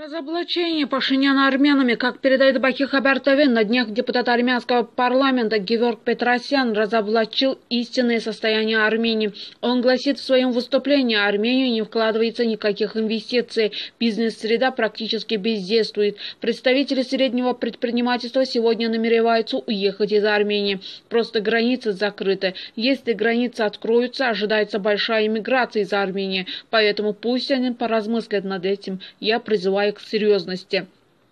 Разоблачение Пашиняна армянами, как передает Баки Хабар ТВ, на днях депутат армянского парламента Геворг Петросян разоблачил истинное состояние Армении. Он гласит в своем выступлении: Армению не вкладывается никаких инвестиций, бизнес-среда практически бездействует. Представители среднего предпринимательства сегодня намереваются уехать из Армении. Просто границы закрыты. Если границы откроются, ожидается большая иммиграция из Армении. Поэтому пусть они поразмыслят над этим. Я призываю к серьезности.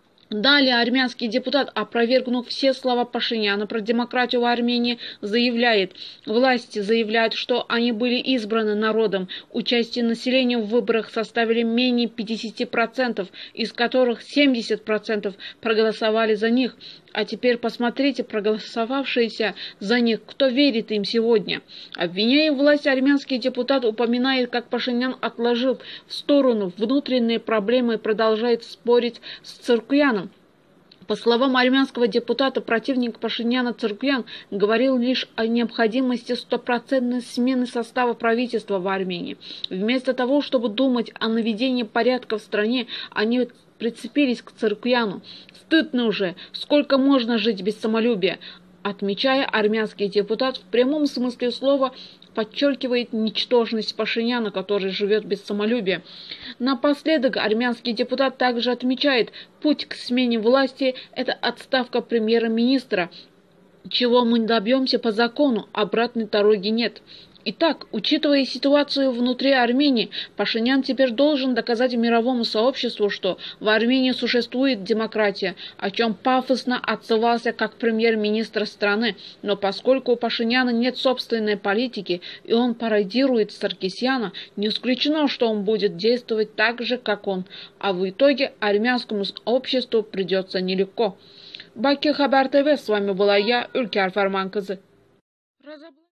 Далее армянский депутат, опровергнув все слова Пашиняна про демократию в Армении, заявляет: власти заявляют, что они были избраны народом. Участие населения в выборах составили менее 50%, из которых 70% проголосовали за них. А теперь посмотрите, проголосовавшиеся за них, кто верит им сегодня. Обвиняя власть, армянский депутат упоминает, как Пашинян отложил в сторону внутренние проблемы и продолжает спорить с Цыркуяном. По словам армянского депутата, противник Пашиняна Цыркуян говорил лишь о необходимости стопроцентной смены состава правительства в Армении. Вместо того, чтобы думать о наведении порядка в стране, они прицепились к Цыркуяну. Стыдно уже, сколько можно жить без самолюбия? Отмечая, армянский депутат в прямом смысле слова подчеркивает ничтожность Пашиняна, который живет без самолюбия. Напоследок армянский депутат также отмечает: путь к смене власти – это отставка премьер-министра, чего мы добьемся по закону, обратной дороги нет. Итак, учитывая ситуацию внутри Армении, Пашинян теперь должен доказать мировому сообществу, что в Армении существует демократия, о чем пафосно отзывался как премьер-министр страны. Но поскольку у Пашиняна нет собственной политики и он пародирует Саркисяна, не исключено, что он будет действовать так же, как он, а в итоге армянскому обществу придется нелегко. Баки Хабар ТВ, с вами была я, Ülker Farmankızı.